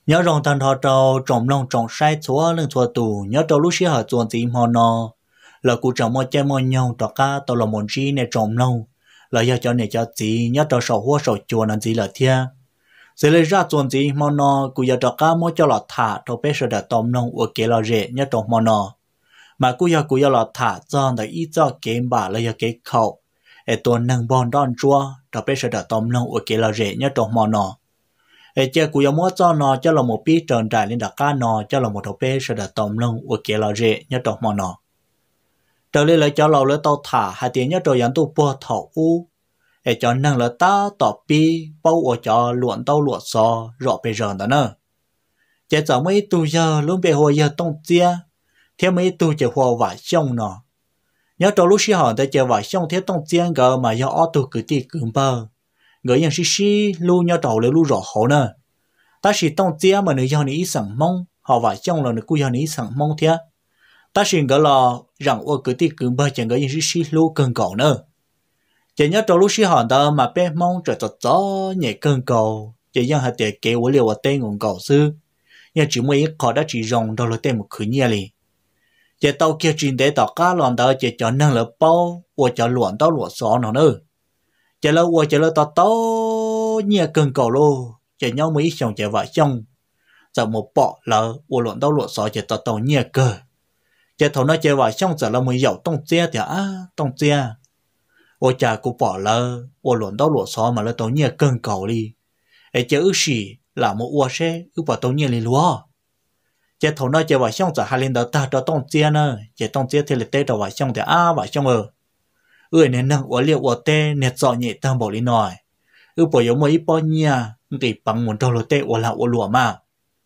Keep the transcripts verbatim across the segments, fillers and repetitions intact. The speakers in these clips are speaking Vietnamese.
nhớ rong tan thọ trâu trồng lông trồng sai chúa lên chúa tù nhớ trâu lúc xí họ chuồn gì mà nó là cụ trồng một trái mò nhau trọ cá tao là một gì này trồng lông là giờ cho này cho gì nhớ trâu sầu hoa sầu chùa làm gì là thia sẽ lấy ra chuồn gì mà nó cụ giờ trọ cá mỗi cho là thả trâu bé sẽ đặt tôm lông ở kia là rễ nhớ trồng mà nó mà cụ giờ cụ giờ là thả cho để ít cho kiếm bà là giờ cái khẩu để tuần nâng bon đòn chua trâu bé sẽ đặt tôm lông ở kia là rễ nhớ trồng mà nó ê cha cụ muốn cho nó cho là một bí tròn trải lên đặc cá nó cho là một đầu bé sẽ đặt tôm lông ở kia là rễ nhớ trồng mà nó trở lên lại cho lầu lấy tàu thả hai tiếng nhớ rồi dẫn tu bùa thầu u để cho năng là ta tỏ pi bao ở cho luận tàu luận so rõ bây giờ đó nữa chỉ giờ mấy tu giờ luôn bị hồi giờ tông chia theo mấy tu chỉ hồ vải sông nó nhớ trong lúc xí họ tới chờ vải sông theo tông chia gờ mà do ô tu cứ đi cứ bơ người yang xí xí luôn nhớ đầu lấy luôn rõ hậu nữa ta chỉ tông chia mà người do ní sẵn mong họ vải sông là người cu do ní sẵn mong thế ta xin gọi là rằng ô cứ đi cứ bơ chẳng có những xí lú cơn cầu nữa chỉ nhớ trong lúc xí họ đó mà bé mong trở cho gió nhẹ cơn cầu chỉ yang hạt để kéo ở liều ở tên nguồn cầu sư nhưng chỉ mới khó đã chỉ rong đâu là tên một khứ nhẹ li chỉ tàu kia chuyện để tàu cá loạn đó chỉ cho năng là bao ô cho loạn tàu loạn xó nó nữa chỉ là ô chỉ là tàu tàu nhẹ cơn cầu luôn chỉ nhau mấy chồng chỉ vợ chồng giờ một bọ là ô loạn tàu loạn xó chỉ tàu tàu nhẹ cơ chỉ thầu nó chơi vào xong giờ là mới giàu tông chia thì à tông chia ôi cha cũng bỏ lỡ ôi luận đó luận xó mà là tao nhẹ cơn cầu đi ấy chứ ước gì là một ua xe ước bảo tao nhẹ đi lúa chỉ thầu nó chơi vào xong giờ hai lên đó ta cho tông chia nữa chỉ tông chia thì là tê đầu vào xong thì à vào xong rồi ơi nên năng ua liệu ua tê nét dọ nhẹ tăng bảo đi nói ước bảo giống mấy bao nhiêu thì bằng một đầu là tê ua là ua lúa mà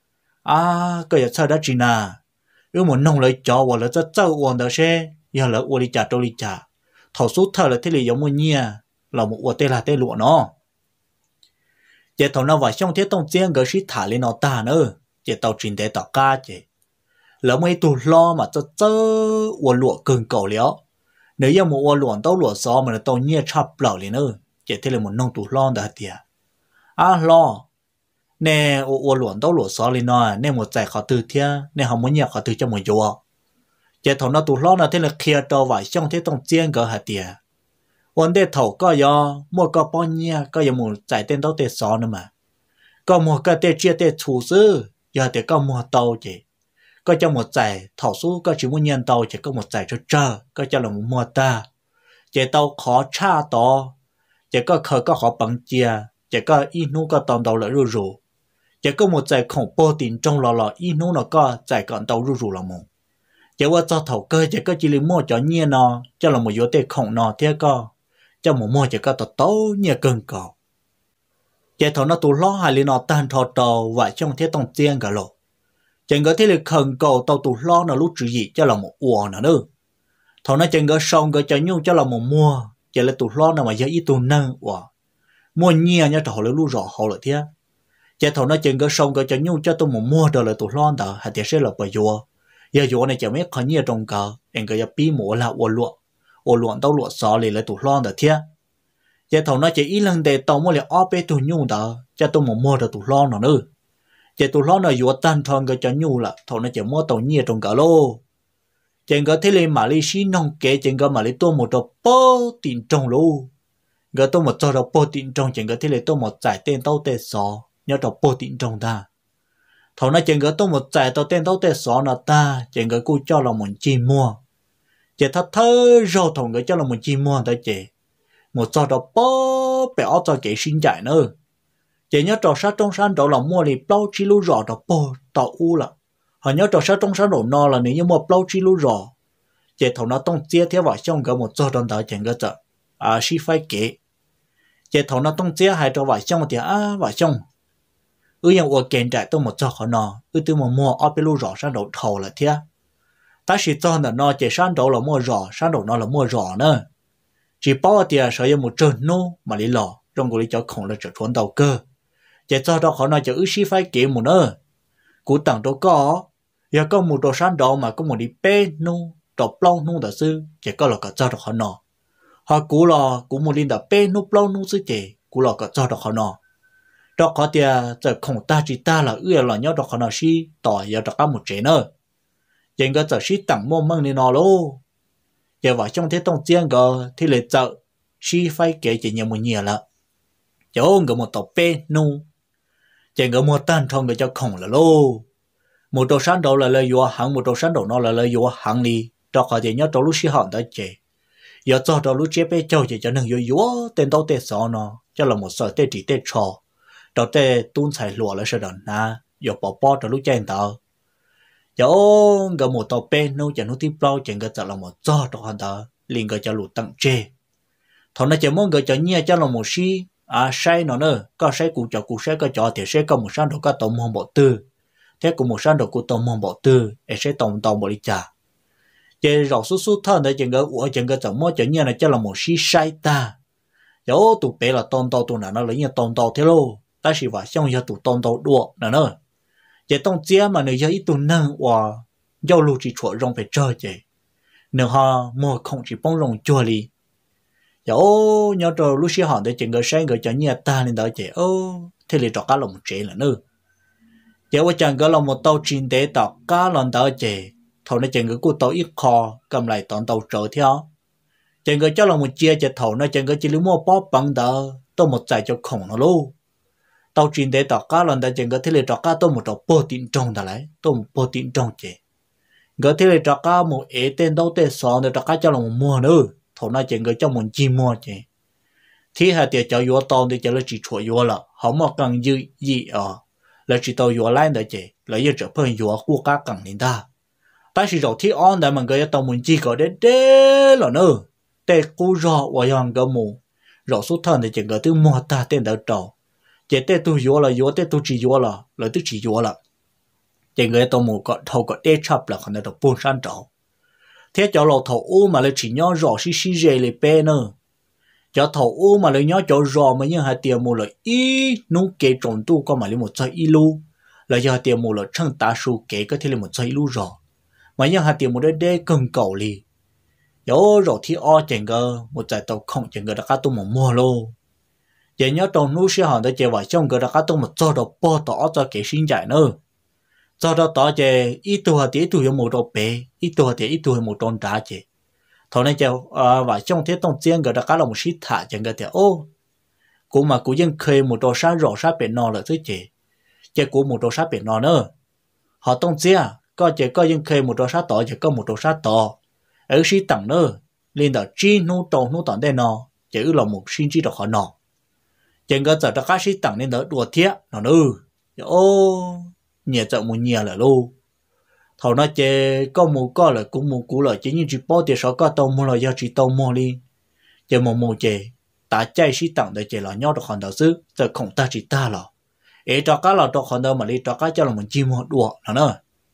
à cái giờ sao đã chỉ nào nếu muốn nông lấy cho hoặc là cho châu uốn đó xe giờ là uốn đi trả trâu đi trả thầu số thợ là thế này giống như nhia là một uốn tên là tên lụa nó chỉ thầu nó vào trong thế tông chiên cái shit thả lên nó ta nữa chỉ tàu chuyển để tàu cá chỉ lỡ mấy tụ lo mà cho chớ uốn lụa cường cầu léo nếu như một uốn lụa tàu lụa xó mà là tàu nhia chập lẩu lên nữa chỉ thế là một nông tụ lo đó tiệt à lo nè ô ô luận đâu luận xóa lên nó nè một giải khó từ thia nè không muốn nhạc khó từ cho một chỗ chỉ thầu nó tụ lo nó thế là kia đầu vải trong thế tông chiên cỡ hạt tiệt vấn đề thầu có do mua có bao nhiêu có giờ một giải tên đâu tê xóa nữa mà có một cái tê chia tê chủ sư giờ thì có một tàu chỉ có cho một giải thầu số có chỉ muốn nhân tàu chỉ có một giải cho chờ có cho là một mua ta chỉ tàu khó cha to chỉ có khởi có khó bằng chia chỉ có ít nu có tàu đầu lại rù rù chỉ có một giải khổng bố tiền trong lò lò ít nu nó có giải còn tàu rù rù là một chỉ qua cho thầu cơ chỉ có chỉ lấy mua cho nhia nó cho là một yếu tệ khổng nó thế có cho một mua chỉ có tàu tàu nhia cơn cầu chỉ thầu nó tụ lo hay lấy nó tan thọ tàu và trong thế tông chiên cả lộ chỉ có thế là khẩn cầu tàu tụ lo nó lúc chữ gì cho là một uổng nữa nữa thầu nó chỉ có xong cái cho nhung cho là một mua chỉ là tụ lo nào mà giờ ít tụ năng uổng mua nhia nhá thầu lấy lúc rõ hậu là thế chỉ thầu nó chừng cái sông cái cho nhung cho tôi một mua rồi là tôi lo đó hay thì sẽ là bởi vua giờ vua này chẳng mấy khó nhiều trong cờ anh cái bí mổ là ô lụa ô lụa tao lụa xó liền là tôi lo đó thế chỉ thầu nó chỉ ít lần để tao mua lại ốp bé tôi nhung đó cho tôi một mua rồi tôi lo nó nữa chỉ tôi lo nó vua tan thon cái cho nhung là thầu nó chỉ mua tao nhiều trong cờ lô chừng cái thế lên mà lấy xí nông kế chừng cái mà lấy tôi một đồ bó tiền trong lô cái tôi một cho đồ bó tiền trong chừng cái thế lên tôi một giải tên tao tên xó nhớ đọc bố tín trong ta thầu nó chẳng có tôi một giải tao tên tao tên xó nó ta chẳng có cô cho là một chi mua chỉ thật thơ rồi thầu cái cho là một chi mua ta chỉ một cho đọc bố béo cho cái sinh giải nữa chỉ nhớ trò sát trong sáng đó là mua thì bao chi lú rõ đọc bố tao u là họ nhớ trò sát trong sáng đổ no là nếu như mua bao chi lú rõ chỉ thầu nó tông chia theo vào trong cái một cho đòn đó chẳng có chợ à xí phải kể chỉ thầu nó tông chia hai trò vào trong thì à vào trong ư yang ua kén trái tôi một cho họ nọ ư tôi một mua ở bên lú rõ sang đầu thầu là thế ta chỉ cho là nó chỉ sang đầu là mua rõ sang đầu nó là mua rõ nữa chỉ bao tiền sở yêu một trận nô mà đi lò trong cái cho khổng là trở trốn đầu cơ chỉ cho đó họ nói cho ư xí phải kể một nữa cú tặng đâu có giờ có một đồ sang đầu mà có một đi bê nô đồ plong nô đó sư chỉ có là cả cho đó họ nọ họ cú là cú một đi đó bê nô plong nô sư chỉ cú là cả cho đó họ nọ đó có tiền giờ không ta chỉ ta là ưa là nhau đó có nào xí tỏi giờ đó có một chế nữa giờ cái giờ xí tặng mua mang đi nó luôn giờ vào trong thế tông chiang gờ thì lệ chợ xí phải kể chỉ nhiều một nhiều là chỗ người một tàu pe nu giờ người mua tan thong người cho khổng là lô một đồ sáng đầu là lời dùa hàng một đồ sáng đầu nó là lời dùa hàng đi đó có thể nhớ đầu lúc xí hòn đó chế giờ cho đầu lúc chế pe châu chỉ cho nên dùa dùa tên đâu tên sọ nó cho là một sợi tên chỉ tên trò đầu tên tuôn xài lụa là sao đó na giờ bỏ bỏ đầu lúc chế tao giờ người một tàu pe nu giờ nó tiếp bao chỉ người cho là một cho đó hòn đó liền người cho lụt tặng chế thằng nó chỉ muốn người cho nhia cho là một xí à sai nó nữa có sai cụ cho cụ sai có cho thì sai có một sáng đầu có tổng mong bộ tư thế cũng một sáng đầu cụ tổng mong bộ tư để sai tổng tổng bộ đi trả chỉ rõ số số thân để chừng cái của chừng cái tổng mỗi chừng như này cho là một xí sai ta dẫu tụ bé là tổng tổng tụ nào nó lấy như tổng tổng thế lô ta chỉ vào xong giờ tụ tổng tổng đùa nữa nữa chỉ tổng chia mà người giờ ít tụ nâng và giao lưu chỉ chuột rong phải chơi chứ nếu họ mua không chỉ bông rong chua đi dẫu nhớ rồi lúc xưa họ để chừng cái sáng người cho nhà ta nên đó chị ô thế thì cho cá lòng chế là nữa dẫu chẳng có là một tàu chín để tàu cá lần đó chị thầu nó chừng cái cú tàu ít kho cầm lại toàn tàu trở theo chừng cái cho là một chia cho thầu nó chừng cái chỉ lấy mua bó bằng đó tôi một giải cho khổng nó luôn tàu chín để tàu cá lần đó chừng cái thế thì cho cá tôi một tàu bò tin trong đó lại tôi một bò tin trong chị cái thế thì cho cá một ế tên đâu tên sò để cho cá cho là một mua nữa thầu nó chừng cái cho một chi mua chị thì hai tiệt cho vô tàu thì cho nó chỉ chuột vô là không mà cần dư gì ở là chỉ tàu vô lại đó chị là giờ trở thành vô của cá cần đến ta ta chỉ rồi thì on đã mà cái tàu mình chỉ có để để là nữa để cố rõ và yang cái mù rồi số thân thì chỉ có thứ mua ta tên đỡ trâu chỉ để tôi vô là vô để tôi chỉ vô là là tôi chỉ vô là chỉ cái tàu mù có thầu có để chập là còn được buôn san trâu thế cho lầu thầu u mà lại chỉ nhớ rõ xí xí dễ lại pe nữa cho thầu u mà lại nhớ cho rõ mà như hai tiền mù là ý nung kế trộn tu có mà lấy một trái ilu là do hai tiền mù là chân ta su kế có thể lấy một trái ilu rõ mà như hai tiền mù đấy đấy cần cầu li dẫu rồi thì o chẳng ngờ một trái tàu không chẳng ngờ đã cá tu một mua luôn vậy nhớ trong núi sẽ hòn đã chơi vào trong ngờ đã cá tu một cho đầu po tỏ cho kế sinh giải nữa cho đó tỏ chơi ít tuổi thì ít tuổi một đầu bé ít tuổi thì ít tuổi một con trả chơi thằng này chơi và trong thế tông chiên ngờ đã cá là một xí thả chẳng ngờ thì ô cũng mà cũng dân khơi một đầu sát rõ sát biển nọ là thứ chơi chơi cũng một đầu sát biển nọ nữa họ tông chiên có chơi có dân khơi một đầu sát tỏ chơi có một đầu sát tỏ ở xí tặng nữa lên đó chi nô trâu nô tặng đây nọ chơi là một sinh chi được họ nọ chơi ngờ giờ đã cá xí tặng lên đó đùa thiệt nọ nữa ô nhà chợ một nhà là luôn thầu nó chơi có một có là cũng một cú là chỉ như chỉ bao tiền sáu có tàu mua là do chỉ tàu mua đi chơi một một chơi ta chạy xí tặng để chơi là nhau được hoàn đầu sức giờ không ta chỉ ta là ấy cho cá là cho hoàn đầu mà đi cho cá cho là mình chim một đùa nó nữa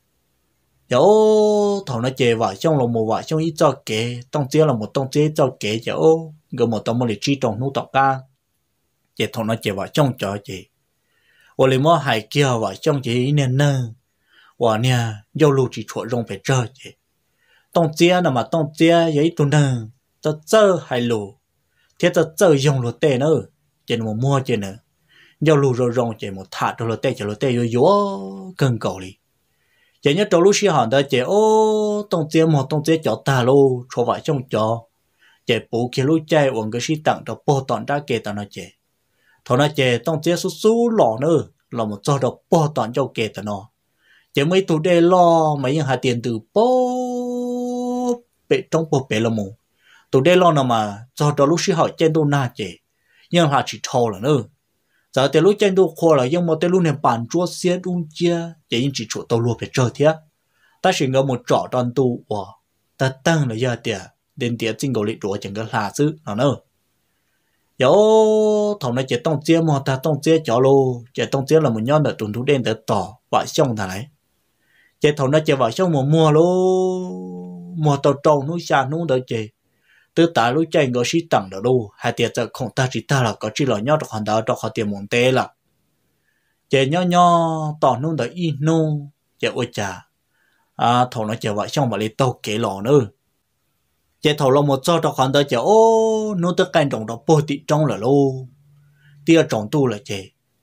dẫu thầu nó chơi vào trong là một vào trong ít cho kế tông chế là một tông chế cho kế dẫu gần một tông mua để chi trồng nô tọt ca chơi thầu nó chơi vào trong trò chơi我里么还叫我相机呢呢，我呢有路只出用被这些，当家那么当家有一度呢，这这还路，贴着这用路带呢，就么摸着呢，有路就用就么踏着路带就路带有有更高哩，就你走路时候的就哦，当家么当家脚大路，出外相脚，就不去路在往个是等着波段大给到那些。thằng nó chơi tông chế số số lọ nữa là một trò độc bỏ toàn cho kẹt nó chỉ mấy tụ đây lo mấy những hạt tiền từ bố bể trong bố bể là mù tụ đây lo nào mà trò đó lúc xí hỏi trên đô na chơi nhưng họ chỉ thâu là nữa giờ từ lúc trên đô khoa là nhưng mà từ lúc này bàn chúa xe đun chia chỉ những chỉ chỗ tàu lúa phải chơi thế ta chỉ có một trò toàn tụ và ta tăng là giờ tiền đến tiền chính cầu lịch đuổi chẳng có là chứ nó nữa dẫu thằng này chỉ tông chia mà ta tông chia cho luôn chỉ tông chia là một nhóm là tuần thú đen để tỏ vợ xong thằng này chỉ thằng này chỉ vợ xong một mua luôn mua tàu trâu núi xa núi đỡ chỉ từ tại lúc chạy ngựa sĩ tặng được luôn hai tiệt giờ không ta chỉ ta là có chỉ là nhau được hoàn đó cho họ tiền muốn tê là chỉ nhau nhau tỏ núi đỡ in núi chỉ ôi chà à thằng này chỉ vợ xong mà lấy tàu kế lò nữa chỉ thầu lòng một cho cho khoản đó chỉ ô nó tất cả trồng đó bồi tị trong là lô tia trồng tu là chỉ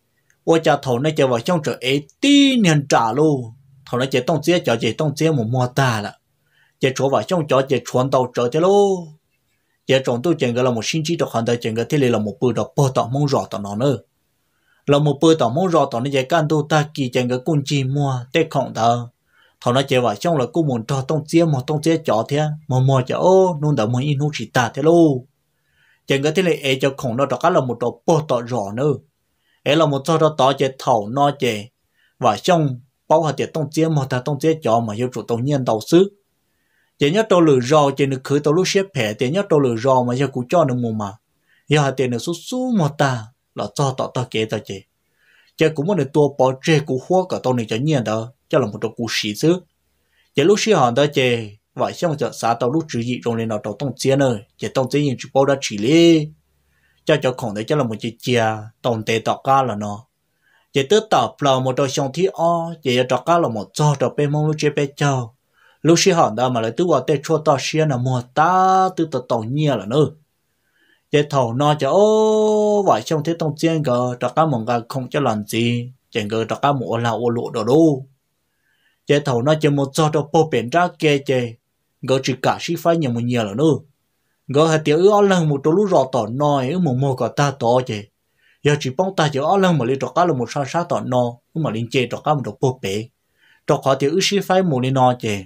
ôi cha thầu nó chơi vào trong trở ấy tí niên trả luôn thầu nó chơi tông chia cho chơi tông chia một mua ta là chơi chỗ vào trong cho chơi chuẩn tàu trở chơi luôn chơi trồng tôi chơi cái là một sinh chi được hoàn thành chơi cái thế này là một bữa đó bao tao mong rõ tao nó nữa là một bữa tao mong rõ tao nó chơi can tu ta kỳ chơi cái cung chi mua tết khổng tao thầu nó chơi vào trong là cũng muốn cho tông chia một tông chia cho thế mà mua cho ô nôn đỡ muốn in hút chỉ ta thế luôn chơi cái thế này ấy cho khổng nó đó là một đồ bao tao rõ nữa ấy là một cho đó tao chơi thầu nó chơi và trong bao hạt tiền tông chia một ta tông chia cho mà yêu chủ tông nhiên đầu sức chỉ nhớ tôi lừa rò chỉ được khử tôi lúc xếp phe chỉ nhớ tôi lừa rò mà giờ cũng cho được mù mà giờ hạt tiền được số số một ta là cho tao tao kế tao chỉ chỉ cũng muốn được tua bỏ chơi cũng hoa cả tôi này cho nhiên đó cho là một đồ cú xí chứ chỉ lúc xí hòn đó chỉ và trong chợ xã tao lúc chỉ gì trong này nào tao tông chia nữa chỉ tông chia những chục bao đã chỉ lý cho cho khổng đấy cho là một chỉ chia tông tệ tao ca là nó chỉ tớ tập là một đồ xong thi o chỉ tao ca là một cho tao bên mong lúc chơi bên châu lúc xí hòn đó mà lại tứ vào tê chua tao xia là mua ta tứ tao tao nhia là nữa chỉ thầu nó cho ô vài trong thế tông chiên gờ tao ca mong gà không cho làm gì chỉ gờ tao ca mua là ô lộ đồ đâu chỉ thầu nó chỉ một cho tao bố biển ra kia chỉ gờ chỉ cả xí phải nhiều một nhiều là nữa gờ hạt tiêu ư lần một đôi lúc rõ tỏ nói ư một mua cả ta tỏ chỉ giờ chỉ bông ta chỉ ở lần mà lấy tao ca là một sao sát tỏ no mà lên chơi tao ca một đồ bố bể tao họ tiêu ư xí phải một lên no chỉ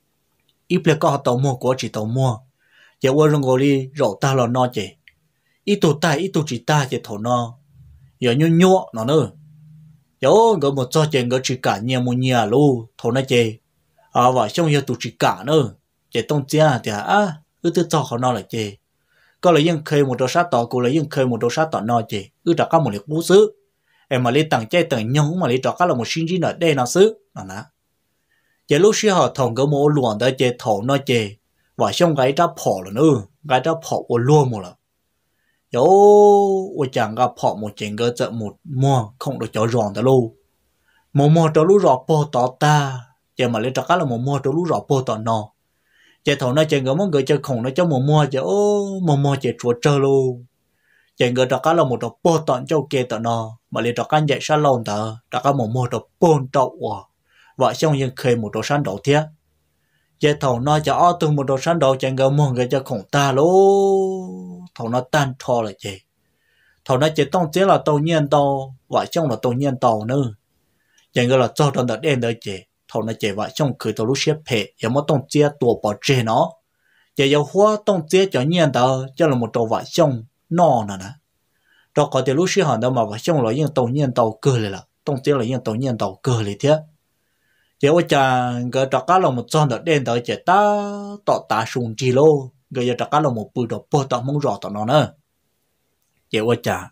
ít là có tàu mua của chỉ tàu mua giờ qua rong goli rổ ta là no chỉ ít tụ ta ít tụ chỉ ta chỉ thổ no giờ nhô nhô nó nữa giờ người một cho chuyện người chỉ cả nhà một nhà luôn thổ nó chỉ à và trong giờ tụ chỉ cả nữa chỉ tông chia thì à ư tự cho họ no là chỉ có là những khơi một đồ sát tỏ cũng là những khơi một đồ sát tỏ no chỉ ư đã có một liệt bút xứ em mà lấy tặng chơi tặng nhau mà lấy đó có là một sinh viên ở đây nó xứ nó nè chỉ lúc xưa họ thòng cái mũ luồn tới chế thổ nó chế và xong cái đã bỏ rồi nữa cái đã bỏ của luôn một lần yo tôi chẳng gặp bỏ một chuyện cái chợ một mua không được cho ròn tới luôn một mua cho lúc rọ bỏ tỏ ta chỉ mà lấy cho cái là một mua cho lúc rọ bỏ tỏ nó chế thổ nó chế cái món người chơi không nó cho một mua chế ô một mua chế chuột chơi luôn chế người cho cái là một đồ bỏ tỏ cho kia tỏ nó mà lấy cho cái dạy sao lâu tờ cho cái một mua đồ bồn trậu và xong những khơi một đồ sắn đầu thiết chế thầu nó cho ở từ một đồ sắn đầu chẳng ngờ mua người cho khổng ta lố thầu nó tan thò là chế thầu nó chế tông chế là tàu nhiên tàu và xong là tàu nhiên tàu nữa chẳng ngờ là cho trong đợt đen đấy chế thầu nó chế và xong khởi tàu lúc xếp phê và mất tông chế tổ bỏ chế nó chế dầu hoa tông chế cho nhiên tàu cho là một tàu và xong no nè nè đó có thể lúc xếp hẳn đâu mà và xong là những tàu nhiên tàu cơ lại là tông chế là những tàu nhiên tàu cơ lại thế chỉ ở chàng cái trạc cá là một con đợt đen tới chỉ ta tọt ta sùng chi lô cái giờ trạc cá là một bự đồ bơ tọt mông rõ tọt nó nữa chỉ ở chàng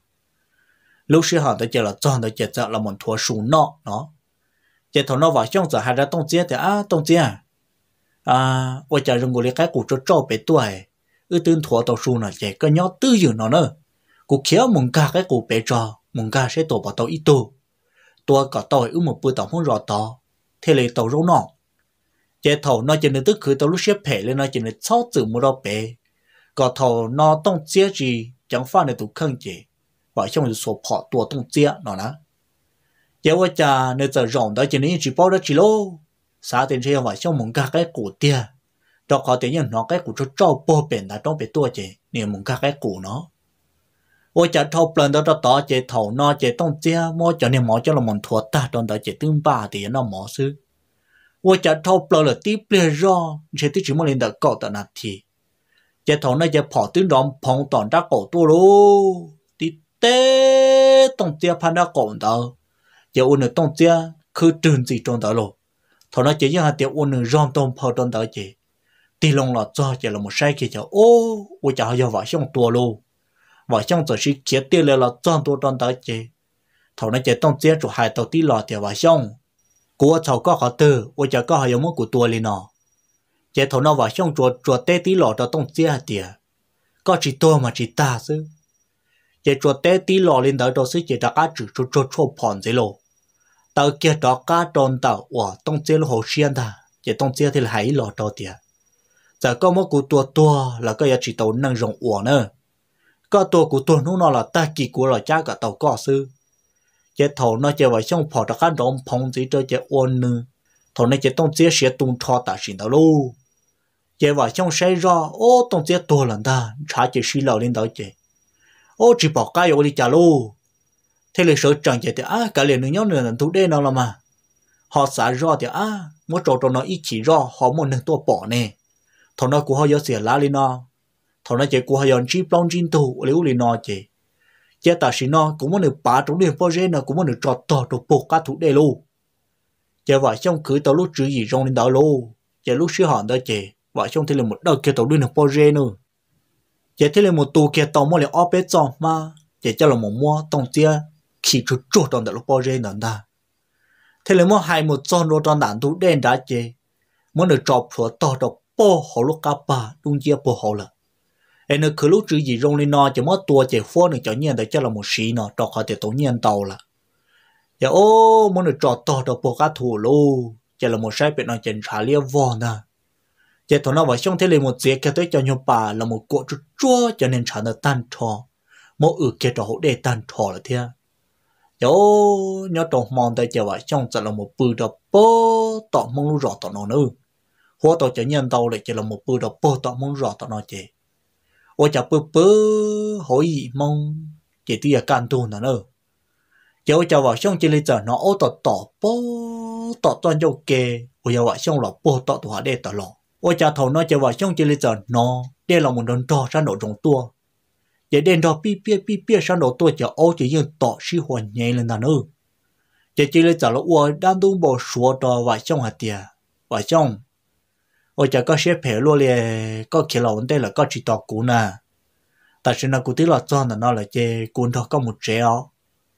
lúc xưa họ tới chỉ là con tới chỉ là một thua sùng nọ nó chỉ thằng nó vào trong giờ hai ra tông chia thì à tông chia à ở chàng dùng cái cái củ cho cho bé tuổi ư tương thua tàu sùng là chỉ cái nhót tư dữ nó nữa củ khéo mùng ca cái củ bé cho mùng ca sẽ tổ vào tàu ít tu tua cả tàu ư một bự tàu mông rõ tàu thế là tàu rau nọ chế thầu nó chỉ nên tức khử tàu lúc xếp phê lên nó chỉ nên sáu chữ một đó bé có thầu nó tông chia gì chẳng phải là tụ khăn chế và trong số họ tua tông chia nó nè chế qua cha nên giờ rộng đó chỉ nên chỉ bao đó chỉ lô xã tiền chơi và trong mùng ca cái củ tia đó có thể nhận nó cái củ cho trâu bò bền là trong bé tua chế nên mùng ca cái củ nó ôi cha thầu lần đó đó đó chế thầu nó chế tông chia mua cho nên mua cho là một thua ta trong đó chế tương ba thì nó mua sư ôi cha thầu lần là tiếp lên do chế tí chỉ muốn lên được cậu tận nát thì chế thầu nó chế bỏ tương đòn phong toàn ra cổ tua lô tí tê tông chia phan ra cổ đó chế ôn được tông chia cứ trơn gì trong đó lô thầu nó chế như hạt tiêu ôn được rong tông phao trong đó chế tí lòng là cho chế là một sai kia cho ô ôi cha giờ vào trong tua lô và trong giờ chỉ kia tiêu là chọnตัวตอนtới chế thầu nó chế tông chế chủ hai tàu tí lọ thì và xong của thầu có họ tư ôi chả có họ giống một của tua lên nó chế thầu nó và xong chuột chuột tê tí lọ tàu tông chế hạt tiền có chỉ tua mà chỉ ta chứ chế chuột tê tí lọ lên tới đó sẽ chế đã cá chữ chuột chuột chuột phòn dễ lộ tàu kia đó cá tròn tàu và tông chế là hồ xiên ta chế tông chế thì là hai lọ tàu tiền giờ có một của tua tua là có giá trị tàu năng rộng uổng nữa cóตัวcủa tôi nó là ta kỳ của là cha cả tàu có sư chế thầu nó chế vào xong phò các đom phong gì cho chế ôn nữa thầu nó chế tông chế sẽ tung thọ ta xin đâu luôn chế vào xong say ra ô tông chế to lần ta trả chế xí lầu lên đó chế ô chỉ bỏ cái ô đi trả luôn thế là sợ chẳng chế thì à cả liền nữa nhau nữa là thu đen nào là mà họ xả ra thì à mỗi chỗ cho nó ít chỉ ra họ muốn nên to bỏ nè thằng nó cũng họ có xỉa lá lên nó thằng nó chỉ cũng họ có chỉ plong chín tu lấy lên nó chỉ chế ta xin nó cũng muốn được ba trong điểm bao giờ nó cũng muốn được trọt to đồ bộ cá thủ đây luôn chế vậy xong cứ tao lúc chữ gì trong lên đó luôn chế lúc xưa họ đó chế vậy xong thì là một đầu kia tao đưa được bao giờ nữa chế thì là một tù kia tao mua lại ốp bét cho mà chế cho là một mua tông chia khi chút chút trong đó lúc bao giờ nữa ta thế là mua hai một con đồ trong đàn thủ đen đã chế muốn được trọt phở to đồ bộ họ lúc cá ba đúng chia bộ họ là em nó cứ lúc chữ gì rong lên nó chỉ mất tua chỉ phô được cho nhiên để cho là một xí nó cho khỏi để tổ nhiên tàu là giờ ô muốn được trọt to được bộ cá thủ luôn chỉ là một sai biệt nó chỉ trả lia vòn à chỉ thằng nó vào trong thế là một chiếc cái tới cho nhau bà là một cột chua chua cho nên trả được tan trò mỗi ử kia trò hỗ để tan trò là thế giờ ô nhớ trò mòn tới chờ vào trong chỉ là một bự đập bố tọt mông lu rõ tọt nó nữa hoa tọt cho nhiên tàu lại chỉ là một bự đập bố tọt mông rõ tọt nó chỉ ôi chả bơ bơ hỏi gì mong chỉ tuy là can tu nữa nữa chỉ ôi chả vào xong chỉ lấy giờ nó ô tọt tọt bố tọt toàn châu kề ôi chả vào xong là bố tọt tọt để tọt lọ ôi chả thầu nó chả vào xong chỉ lấy giờ nó đây là một đòn to sang độ trồng tua chỉ đen đó pi pi pi pi sang độ tua chả ô chỉ riêng tọt xí hoàn nhẹ lên nữa chỉ chỉ lấy giờ là ôi đang tung bộ sủa to vào xong hạt tiề vào xong ôi chả có xếp phèo luôn liền có kia là vấn đề là có chỉ tọt cũ nè tại sao nó cũng tiếc là cho nó là chơi cuốn thôi có một treo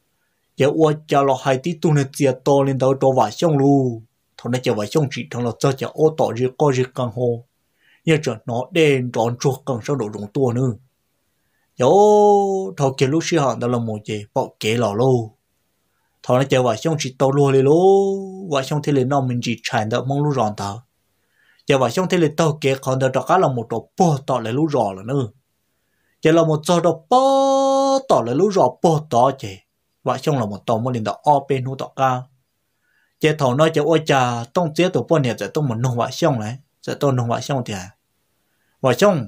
giờ ôi chả là hai tí tu nên chia to lên đầu cho vải xong luôn thằng nó chơi vải xong chỉ thằng là cho chả ô tọt gì có gì càng hồ như cho nó đen tròn chuột càng sau độ rụng tua nữa giờ thằng kia lúc xưa họ đó là một gì bỏ kế lò luôn thằng nó chơi vải xong chỉ to luôn đi luôn vải xong thì lên nó mình chỉ chạy được mong lúc ròn tao giờ vải xong thì lên tao kế còn được đó là một đồ bò tọt lại lúc rò là nữa chỉ là một giờ đồ bò tọt lại lúc rò bò tọt chứ vải xong là một tàu một lần đó o bên hú tọt ca chỉ thầu nói cho ôi cha tông chế tổ bò này sẽ tông một nông vải xong này sẽ tông nông vải xong thì vải xong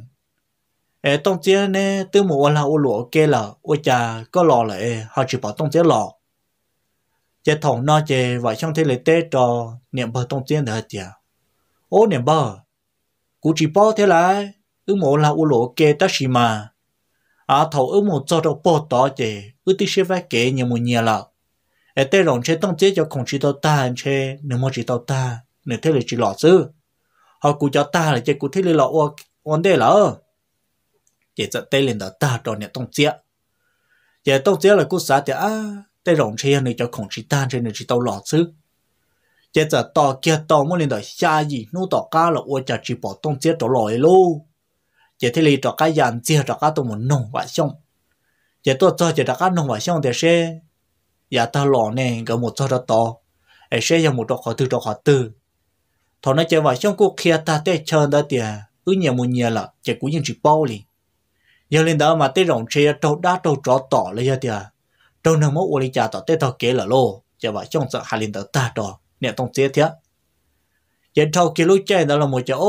ê tông chế này từ một là ô lúa kia là ôi cha có lò lại họ chỉ bảo tông chế lò chỉ thầu nói chỉ vải xong thì lấy tết cho niệm bờ tông chế nữa chứ ô niệm bờ cú chỉ bảo thế lại ư một là u lỗ kê ta xí mà à thầu ư một cho đâu bỏ tỏ chứ ư tí sẽ phải kê nhiều một nhiều là ở đây rộng chế tông chế cho không chỉ tao ta anh chế nếu mà chỉ tao ta nếu thế là chỉ lọ chứ họ cú cho ta là chế cú thế là lọ vấn đề là chế cho tây lên đó ta cho nhận tông chế chế tông chế là cú xả thì à đây rộng chế này cho không chỉ ta trên này chỉ tao lọ chứ chế cho tao kia tao muốn lên đó xa gì nô tao cá là ôi chả chỉ bỏ tông chế cho lọ luôn chỉ thế li cho cái dàn chia cho cái tụi mình nông vải xong chỉ tôi cho chỉ cho cái nông vải xong thì sẽ giờ ta lò này có một cho đó to ấy sẽ dùng một trò khó tư trò khó tư thằng nó chơi vải xong cô kia ta tết chơi đó thì cứ nhiều một nhiều là chỉ cũng những chỉ bao liền giờ lên đó mà tết rộng chơi trâu đá trâu trò tỏ lấy giờ thì trâu nông mốc ôi cha tỏ tết tao kế là lô chơi vải xong sợ hai lên đó ta trò nè tông chế thế giờ trâu kia lúc chơi đó là một chỗ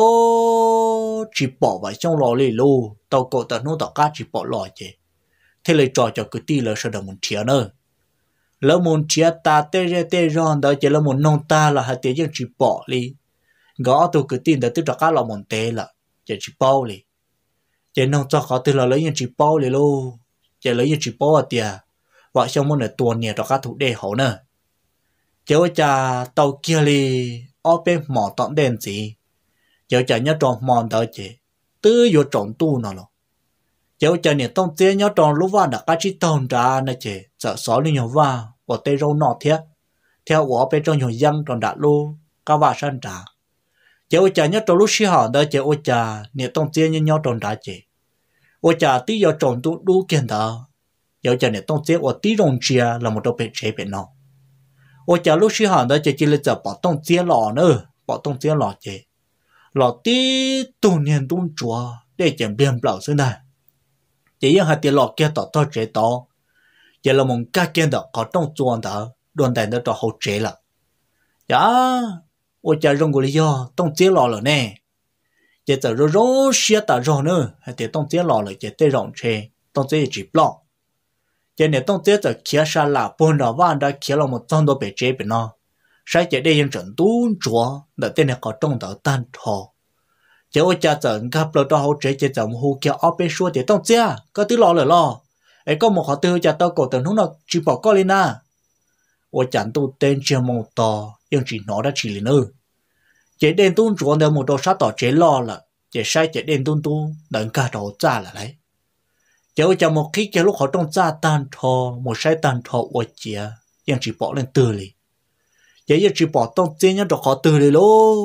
chỉ bỏ vào trong lò lì lù tàu cổ tận nô tàu cá chỉ bỏ lò chứ thế lấy trò cho cứ ti là sao được một chia nữa lỡ một chia ta tê rê tê ròn đó chỉ là một nông ta là hai tiếng chỉ bỏ đi gõ tôi cứ tin là tôi cho cá là một tê là chỉ chỉ bao đi chỉ nông cho họ từ là lấy những chỉ bao đi luôn chỉ lấy những chỉ bao à tiệt và trong món này tuần nhiều cho cá thủ đề hậu nữa chỉ ở cha tàu kia đi ở bên mỏ tận đèn gì giờ chả nhớ tròn mòn đó chứ tư vô tròn tu nào rồi giờ chả nhớ tông chế nhớ tròn lúc vào đã cá chỉ tồn ra nè chứ sợ xóa lên nhiều vào ở tây râu nọ thế theo ở bên trong nhiều dân tròn đã luôn cá vào sân trả giờ chả nhớ tròn lúc xí hòn đó chứ ôi chả nhớ tông chế nhớ nhớ tròn ra chứ ôi chả tí vô tròn tu đủ kiện đó giờ chả nhớ tông chế ở tí rồng chia là một đồ bể chế bể nọ ôi chả lúc xí hòn đó chứ chỉ là giờ bỏ tông chế lò nữa bỏ tông chế lò chứ lọ tí tu niên tung chúa để chẳng biên bảo xưa này chỉ những hạt tiền lọ kia tỏ to chế to giờ là một cái kiến đó có trong chuồng đó đoàn đại đó cho hậu chế là dạ ôi cha rong của lý do tông chế lò rồi nè giờ giờ rồi rồi xia ta rồi nữa hay để tông chế lò rồi giờ tê rong chế tông chế chỉ lò giờ này tông chế giờ kia sa là bốn đó van đã kia là một trăm đô bể chế bên nó sai giờ đâyยังchuẩn tuôn chúa để tên này có trong đó tan thọ giờ ôi cha giờ gặp rồi cho hậu chế giờ giờ một hồ kia ở bên xuôi để tông chế có thứ lò rồi lò ấy có một họ tư cha tao cổ từng lúc nào chỉ bỏ con lên à ôi chẳng tu tên chưa mong to nhưng chỉ nói đã chỉ lên ư chế đen tuôn chúa đều một đồ sát tỏ chế lo là chế sai chế đen tuôn tuôn đừng cả đồ ra là đấy chế ôi cha một khi chế lúc họ trong ra tan thọ một sai tan thọ ôi chia nhưng chỉ bỏ lên từ li chế giờ chỉ bỏ tông chế nhá đồ họ từ li lô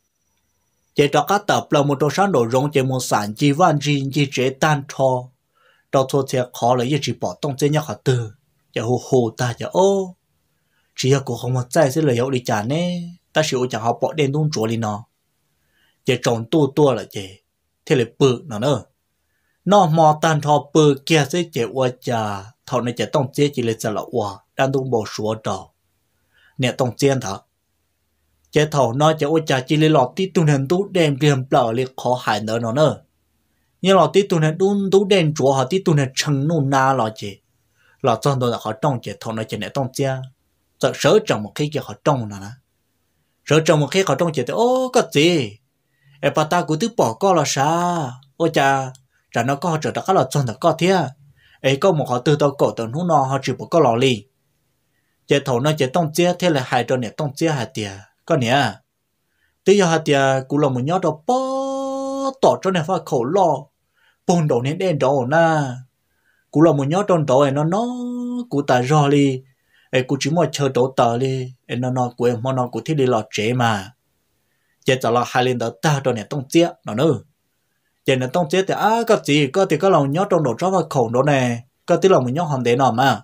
chế cho các tập là một đồ sát đồ rong chế một sản chi van chi chi chế tan thọ đâu thôi thì khó là chỉ bỏ tông chế nhá họ từ chế hồ hồ ta chế ô chỉ là cô không có trái sẽ lời đi trả nè ta sử dụng họ bỏ đen tuôn chúa đi nó chế trồng tu tua là chế thế là bự nó nữa nó mò tan thọ bự kia sẽ chế qua trả thọ này chế tông chế chỉ là trả là qua đang tung bộ số đó nè tông chế thọ chế thọ nó chế qua trả chỉ là lọt tí tuôn hình tú đen điểm bờ li khó hại nữa nó nữa nhưng lọt tí tuôn hình tuôn tú đen chúa họ tí tuôn hình chừng nôn na lọt chế lọt trong đó là họ trong chế thọ này chế nè tông chế sợ sợ trong một khi kia họ trong nó nè sợ trong một khi họ trong chỉ thì ô có gì em bà ta cũng tự bỏ co là sao ôi cha cha nó có trở được các là trong đó có thế ấy có một họ từ tao cổ từ lúc nó họ chỉ bỏ co lò li chỉ thầu nó chỉ tông chia thế là hai trò này tông chia hai tiền có nhỉ bây giờ hai tiền cũng là một nhớ đó bỏ tỏ cho này phải khẩu lo bồn đầu nên đen đầu na cũng là một nhớ trong đầu này nó nó cũng tại do li ấy cũng chỉ muốn chờ đổ tờ đi ấy nó nó của em nó của thiết đi lọt chế mà chỉ cho là hai lên đó ta cho này tông chết nó nữa chỉ này tông chết thì à có gì có thì có lòng nhớ trong đầu cho vào khẩu đó này có tức là một nhớ hòn đế nào mà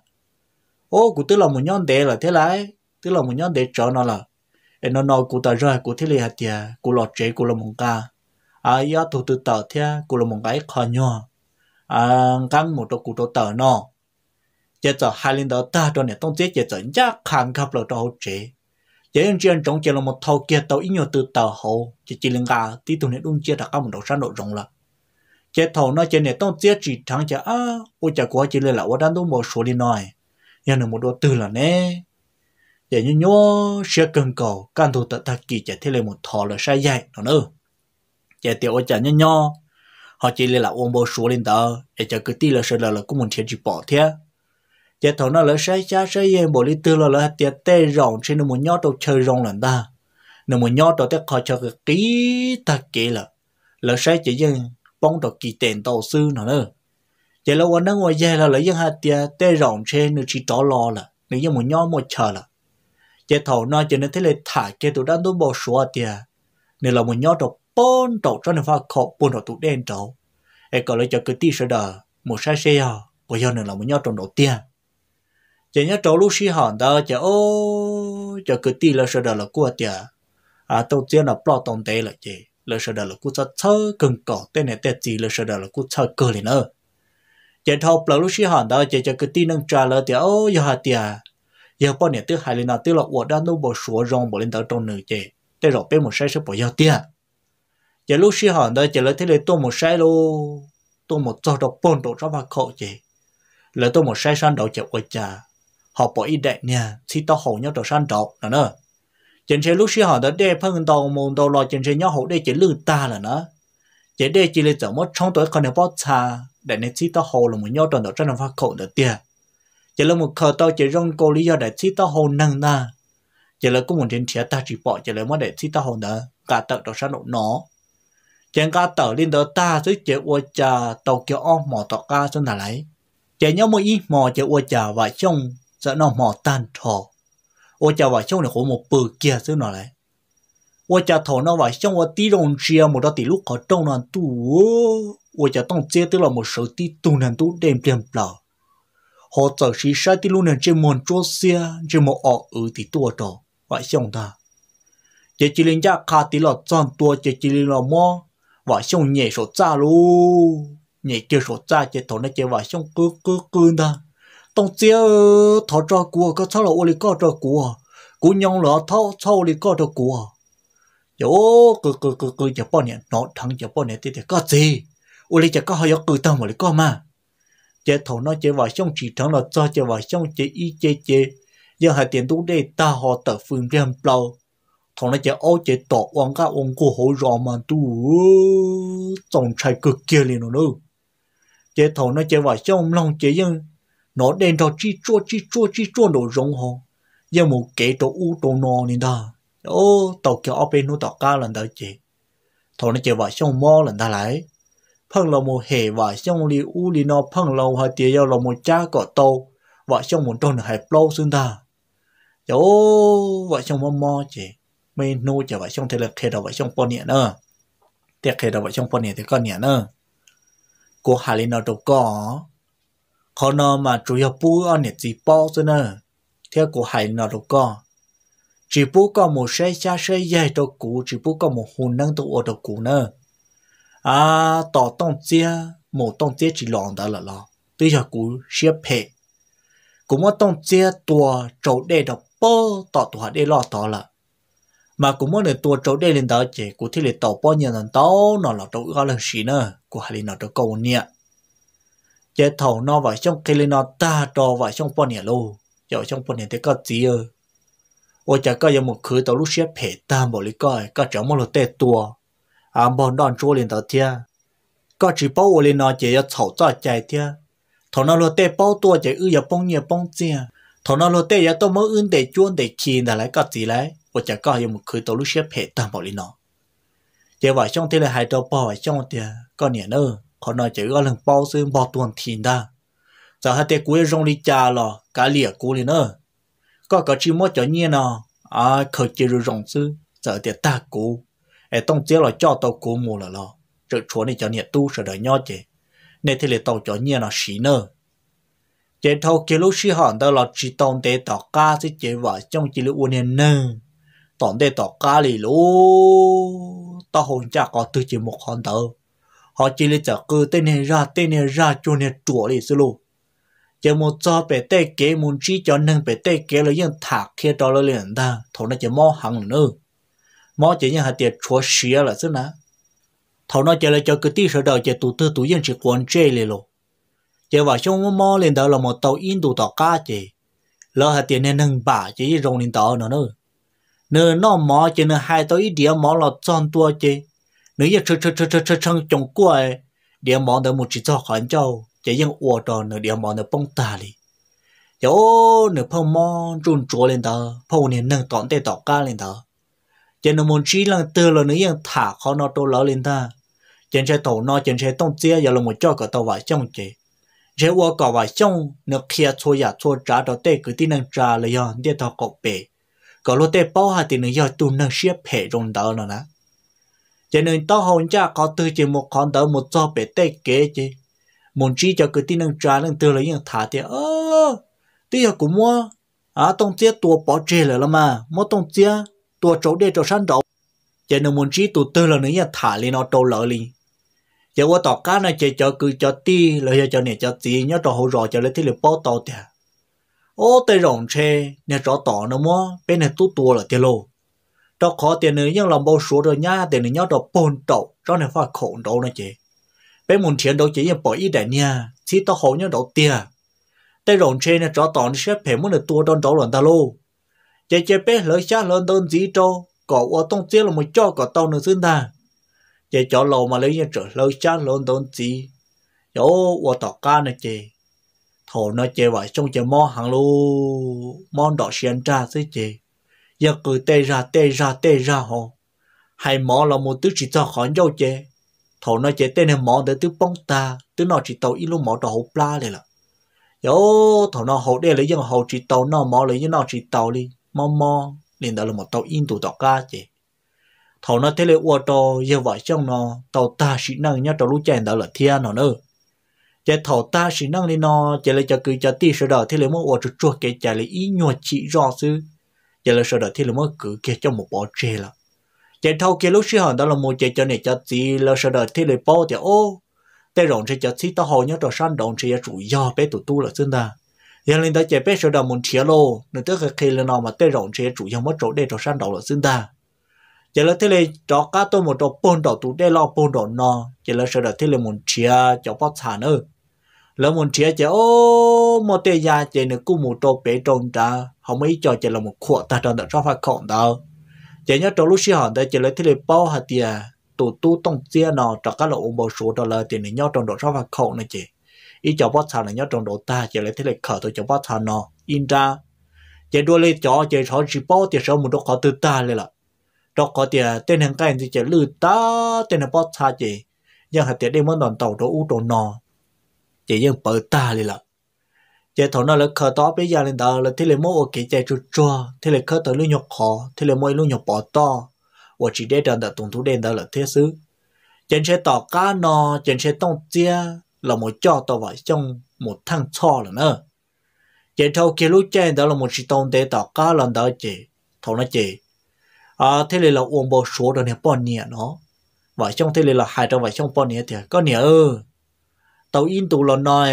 ô cũng tức là một nhớ đế là thế lại tức là một nhớ đế cho nó là ấy nó nó của ta rồi của thiết đi hạt tiền của lọt chế của là một ca à giá thủ từ tờ thế của là một cái khó nhỏ à căng một đồ của đồ tờ nó chế cho hai linh đó ta cho này tông chế chế cho giá khang khắp là đồ chế chế anh chị anh trong chế là một thầu kia tàu ít nhiều từ tàu hậu chế chỉ linh gà tí tụi này đúng chế đã có một đầu sáng độ rộng là chế thầu nó chế này tông chế chỉ thắng chế à ôi chả quá chỉ là ở đang đúng một số đi nói nhưng là một đồ tư là nè chế như nhớ sẽ cần cầu can thủ tự ta kỳ chế thế là một thầu là sai dạy nó nữa chế tiểu ôi chả như nhớ họ chỉ là ôm bộ số lên tàu để cho cứ tí là sẽ là là cũng một thiệt chỉ bỏ thế chế thầu nó là sai cha sai em bộ lý tư là là tiệt tê rộng trên một nhót đầu chơi rộng lần ta nếu một nhót đầu tết khó cho cái kỹ ta kỹ là là sai chỉ dân bóng đầu kỳ tiền tàu sư nó nữa chế là quan năng ngoài dài là lấy dân hạt tiệt tê rộng trên nó chỉ tỏ lo là nếu như một nhót một chờ là chế thầu nó cho nên thế là thả cái tụi đang đối bộ số tiệt nếu là một nhót đầu bốn đầu cho nên phải khổ bốn đầu tụi đen đầu ấy còn lấy cho cái tí sẽ đờ một sai xe à bây giờ nữa là một nhót trong đầu tiên chỉ nhớ trâu lúc xí hòn đó chỉ ô cho cứ ti là sợ là của tiệt à đầu tiên là bỏ tông tế là chỉ là sợ là của cho thơ cần cỏ tên này tên gì là sợ là của thơ cơ liền nữa chỉ thâu bỏ lúc xí hòn đó chỉ cho cứ ti nâng trà là tiệt ô giờ hạt tiệt giờ bao nhiêu thứ hai lần nào thứ là ở đang nấu bò sủa rong bò lên tới trong nồi chỉ để rồi bên một sai sẽ bỏ giờ tiệt chỉ lúc xí hòn đó chỉ là thế này tôi một sai luôn tôi một cho đọc bốn độ cho vào khẩu chỉ là tôi một sai san đầu chỉ ở trà họ bỏ ít đại nha, chỉ tao hậu nhau đồ san trộn là nữa. Trên xe lúc xí họ đã đe phân đầu mồm đầu lò trên xe nhau hậu đây chỉ lư ta là nữa. Chỉ đây chỉ là giờ mất trong tuổi còn được bao xa, để nên chỉ tao hậu là một nhau tròn đầu trên phát khẩu được tiền. Chỉ là một khờ tao chỉ rong cô lý do để chỉ tao hậu nâng na. Chỉ là cũng một trên thiệt ta chỉ bỏ chỉ là mất để chỉ tao hậu nữa, cả tờ đồ san độ nó. Trên cả tờ lên đó ta dưới chỉ qua trà tàu kiểu ong mỏ tọt ca cho là lấy. Chỉ nhau một ít mỏ chỉ qua trà và trong sợ nó mò tan thọ, ôi cha vào trong này có một bự kia xứ nào lại, ôi cha thọ nó vào trong một tí đồng chia một đó tí lúc có trong nó tu, ôi cha tông chế tức là một số tí tu nên tu đêm đêm lờ, họ giờ chỉ sai tí lúc này trên một chỗ xe trên một ở ở tí tua đó, vào trong ta, chỉ chỉ lên giá khá tí là chọn tua chỉ chỉ lên là mò, vào trong nhẹ số cha luôn, nhẹ kia số cha chỉ thọ nó chỉ vào trong cứ cứ cứ ta. tông chia thọ cho cua có sao là ô li có cho cua cú nhông là thọ sao li có cho cua yo cứ cứ cứ cứ chỉ bao nhiêu nó thằng chỉ bao nhiêu thì thì có gì ô li chỉ có hơi cứ tao mà li có mà chế thầu nó chế vào trong chỉ thằng là cho chế vào trong chế y chế chế giờ hai tiền tu đây ta họ tập phương riêng bao thằng nó chế ô chế tọ ông cả ông cô hỗ trợ mà tu tổng trái cực kia liền nữa chế thầu nó chế vào trong lòng chế nhưng nó đen đó chi chua chi chua chi chua đồ rong ho giờ một cái đồ u đồ nọ nên ta ô tàu kia ở bên nó tàu cá lần đó chế thầu nó chế vào trong mò lần ta lại phăng là một hệ vào trong li u li nó phăng lâu hai tiền giờ là một cha cọ tàu vào trong một ton hải plau xương ta ô vào trong mò mò chế mình nuôi chế vào trong thế là khi đầu vào trong pon nhẹ nữa thế khi đầu vào trong pon nhẹ thì con nhẹ nữa cô hà li nó đâu có họ nó mà chủ yếu bố ở nét gì bao giờ nữa theo của hải nó đâu có chỉ bố có một xe cha xe dây đâu cũ chỉ bố có một hồn năng đâu ở đâu cũ nữa à tỏ tông chia một tông chia chỉ lòn đó là lo bây giờ cũ xếp hệ cũng có tông chia tua trâu đê đâu bao tỏ tua đê lo tỏ là mà cũng có được tua trâu đê lên đó chỉ cũ thì là tàu bao nhiêu lần tàu nó là trâu có lần xí nữa của hải nó đâu có nhẹ chế thầu nó vào trong cái lên nó ta trò vào trong bọn nhà luôn vào trong bọn nhà thì có gì ơ ôi chả có một khứ tàu lúc xếp hệ tam bộ lý coi có chẳng một lượt tê tua à bọn đòn chua lên tàu thia có chỉ bao ô lên nó chỉ có chậu cho chạy thia thầu nó lượt tê bao tua chỉ ư giờ bông nhiều bông chia thầu nó lượt tê giờ tôi mới ươn để chuôn để chi là lấy có gì lấy ôi chả có một khứ tàu lúc xếp hệ tam bộ lý nó chế vào trong thế là hai tàu bao vào trong thì có nhẹ nữa họ nói chỉ có lần bao xương bao tuần thìn ta giờ hai tay cuối rong đi cha lò cả lìa cú liền nữa có cả chim mót cho nhiên nào à khởi chỉ rồi rong sư giờ thì ta cú ai tông chế là cho tàu cú mù là lo rồi chúa này cho nhiệt tu sợ đời nhau chứ nên thì là tàu cho nhiên là xí nữa chế thâu kia lúc xí hòn đó là chỉ tông để tàu cá chứ chế vào trong chỉ là uốn nền nơ tông để tàu cá lì lú tao hồn cha có từ chỉ một hòn tàu họ chỉ lấy chợ cơ tên này ra tên này ra cho nên chùa đi xí luôn chỉ một cho bé tê kế muốn chỉ cho nên bé tê kế là những thạc kia đó là liền ta thầu nó chỉ mò hàng nữa mò chỉ những hạt tiền chúa xía là xí nè thầu nó chỉ là cho cái tí sở đầu chỉ tụ tư tụ yên chỉ quan chơi liền luôn chỉ vào trong mò lên đó là một tàu in tụ tàu cá chỉ lỡ hạt tiền nên nâng bả chỉ rong lên tàu nữa nữa nữa nó mò chỉ nên hai tàu ít điểm mò là tròn tua chỉ nếu như chơi chơi chơi chơi chơi trong trong quay điểm món được một chỉ cho khoản châu chỉ những ô tô nửa điểm món được bông ta đi chỗ nửa phong món run chúa lên đó phong nên nâng tỏn tê tỏ ca lên đó chỉ nửa một chỉ lần từ là nửa những thả khó nó tô lỡ lên ta trên xe tàu nó trên xe tông chia giờ là một cho cả tàu vải trong chỉ chế ô cả vải trong nửa kia xua giả xua trả đầu tê cứ tin nâng trả là do để tao cọp bể có lô tê bao hạt thì nửa do tu nâng xếp hệ run đó nữa nè cho nên tao hồn cha có từ chỉ một con tàu một cho bé tê kế chứ muốn chi cho cái tin năng trả năng từ lấy những thả thì ơ tí giờ cũng mua à tông chia tua bỏ chê lại là mà mua tông chia tua chỗ để cho sẵn đâu cho nên muốn chi tụ từ là những thả lên nó trâu lỡ đi giờ qua tàu cá này chỉ cho cứ cho ti lấy cho này cho gì nhớ trò hậu rồi cho lấy thì là bao tàu thì ô tây rồng chê nè trò tỏ nó mua bên này tu tua là tiền lô đó khó tiền nữa nhưng làm bao số rồi nhá tiền nữa nhớ đó bồn đầu cho nên phải khổ đâu nữa chị bé muốn tiền đâu chỉ là bỏ ý đại nha chỉ tao hổ nhớ đầu tiền tây rồng trên này cho tao xếp phải muốn được tua đón đầu lần ta lô chị chị bé lấy cha lên đơn gì đâu có ở trong chia là một cho có tao nữa xin ta chị cho lầu mà lấy như trở lấy cha lên đơn gì chỗ ở tao ca này chị thổ nó chị vậy trong chị mò hàng lô món đỏ xiên ra chứ chị giờ cứ tê ra tê ra tê ra hồ hay mỏ là một thứ chỉ cho khỏi dâu chê thầu nó chế tên này mỏ để thứ bông ta thứ nó chỉ tàu ít lúc mỏ đồ hộp la này là yo thầu nó hộp đây lấy dân hộp chỉ tàu nó mỏ lấy dân nó chỉ tàu đi mò mò liền đó là một tàu in tụ tàu ca chê thầu nó thế là ô tô giờ vậy trong nó tàu ta chỉ năng nhá tàu lũ chèn đó là thiên nó nữa chế thầu ta chỉ năng đi nó chế lấy cho cứ cho tí sơ đỏ thế là mỗi ô tô chuột cái chạy lấy ý nhột chỉ rõ sư giờ là sau đó thì là mới cứ kia cho một bộ chè là chạy thâu kia lúc xí hòn đó là một chạy cho này cho gì là sau đó thì lại bao thì ô tay rộng thì cho xí tao hồi nhớ cho san đồng thì chủ do bé tụi tu là xưa ta giờ lên tới chế bé số đầu muốn chia lô nên tức là khi lên nó mà tê rộng chế chủ yếu mất chỗ để cho sang đầu là xưng ta giờ là thế này cho cá tôi một chỗ bồn đầu tụ để lo bồn đầu nó giờ là số đầu thế là muốn chia cho bớt sản nữa là muốn chia chế ô một tê gia chế nữa cũng một chỗ bé trồng ta không mấy cho chế là một khổ ta trong đó cho phải khổng đâu chế nhớ trong lúc xí hòn đây chế là thế này bao hạt tiền tụ tu tông chia nó cho cá là ôm bao số đó là tiền này nhớ trong đó cho phải khổng này chế ý cho bớt sản là nhớ trong đó ta chế là thế này khởi tôi cho bớt sản nó in ra chế đua lên cho chế cho chỉ bao tiền số một độ khó từ ta lên là đó có tiền tên hàng cái thì chế lư ta tên hàng bớt sản chế nhưng hạt tiền đây mới đòn tàu đó u đồ nọ chế nhưng bớt ta lên là chế thằng nó là khởi to bây giờ lên đó là thế là mỗi cái chế chua chua thế là khởi tới lúc nhọc khó thế là mỗi lúc nhọc bỏ to và chỉ để đòn đợt tùng thú đen đó là thế xứ trên xe tỏ cá nọ trên xe tông chia là một cho tàu vào trong một thang cho là nữa chế thâu kia lúc trên đó là một chỉ tông để tỏ cá lần đó chế thằng nó chế à thế là là uống bao số đó này bao nhiêu nó và trong thế là hai trong và trong bao nhiêu thì có nhiều ơ tàu in tụ là nói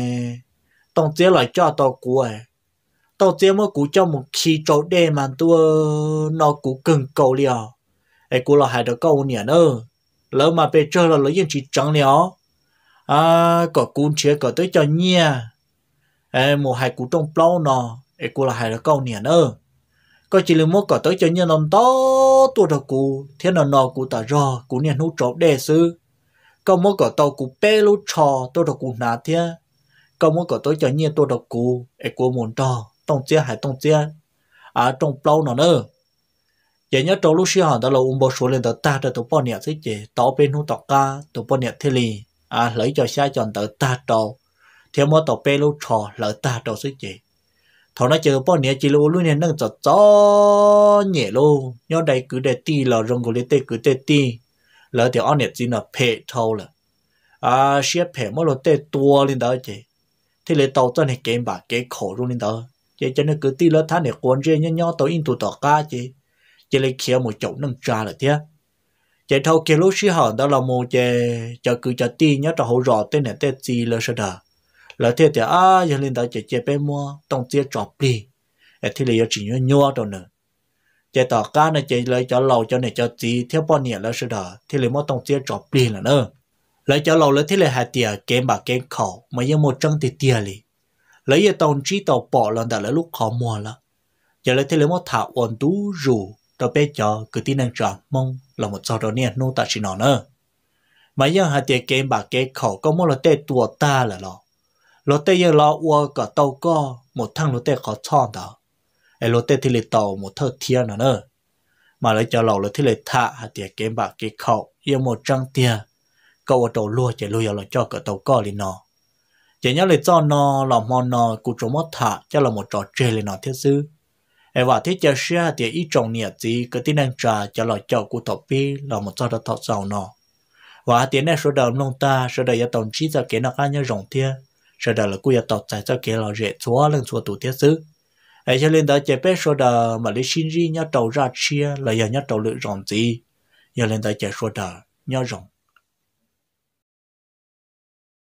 tông chế lại cho tàu cũ ấy tàu chế mới cũ cho một khi chỗ đen mà tôi nó cũ cứng cầu liao ấy cũ là hai đứa câu nhiều nữa lỡ mà bây giờ là lấy những chỉ trắng liao à có cún chế có tới cho nhia ấy một hai cú trong plau nọ ấy cú là hai đứa câu nhiều nữa có chỉ là một có tới cho nhia non to tuổi đầu cú thế nào nọ cú ta rò cú nhia nút trộn đè sư có một có tàu cú bé lút trò tuổi đầu cú nát thế có một có tới cho nhia tuổi đầu cú ấy cú muốn trò tông chia hai tông chia à trong plau nọ nữa giờ nhớ trong lúc xưa họ đã là ôm bao số lên đó ta đã tụi bọn nhẹ thế chứ tàu bên hút tàu ca tụi bọn nhẹ thế li à lấy cho xa chọn tờ ta trâu theo mỗi tàu bê lô trò lỡ ta trâu xứ chị thằng nó chờ bao nhiêu chỉ lô luôn nên nâng giọt gió nhẹ lô nhớ đây cứ để ti là rong của lấy tê cứ tê ti lỡ thì anh nhẹ chỉ là phê thâu là à xếp phê mỗi lô tê tua lên đó chị thì lấy tàu cho này kém bạc cái khổ luôn lên đó chị cho nên cứ ti lỡ tháng này quan riêng nhớ nhớ tàu in tụ tàu ca chị chị lấy kia một chậu nâng trà là thế chạy thâu kia lúc xí hòn đó là một chạy cho cứ cho ti nhớ cho hậu rõ tên này tên gì là sao đó là thế thì à giờ lên đó chạy chạy bé mua tông chia chọp đi thì là chỉ nhớ nhua đâu nữa chạy tỏ cá này chạy lấy cho lầu cho này cho gì theo bao nhiêu là sao đó thì là mua tông chia chọp đi là nữa lấy cho lầu lấy thì là hai tiền kém bạc kém khẩu mà như một trăm thì tiền đi lấy giờ tông chỉ tàu bỏ lần đó là lúc khó mua là giờ lấy thì là mua thảo ổn tú rủ tao bé cho cứ tin năng trả mong là một sau đó nè nô ta chỉ nói nữa mà giờ hai tiền kém bạc kém khẩu có một là tê tua ta là lo lo tê giờ lo ua cả tàu co một thằng lo tê khó chọn đó ai lo tê thì lấy tàu một thợ thiên nữa nữa mà lấy cho lầu là thì lấy thạ hai tiền kém bạc kém khẩu giờ một trăng tiền câu ở đầu lúa chỉ lúa là cho cả tàu co lên nó chỉ nhớ lấy cho nó làm món nó cũng trộm mất thạ cho là một trò chơi lên nó thiết sư ai và thiết cho xe thì ít trồng nhiệt gì cứ tin năng trà cho là cho cụ thọ pi là một trò thọ giàu nó và tiền này số đầu nông ta số đầu ya tổng chi cho cái nó cá nhau rộng thiên số đầu là cụ ya tọt chạy cho cái là dễ xóa lên xóa tủ thiết sư ai cho lên đó chỉ biết số đầu mà lấy xin gì nhau đầu ra chia là ya nhau đầu lựa rộng gì giờ lên đó chỉ số đầu nhau rộng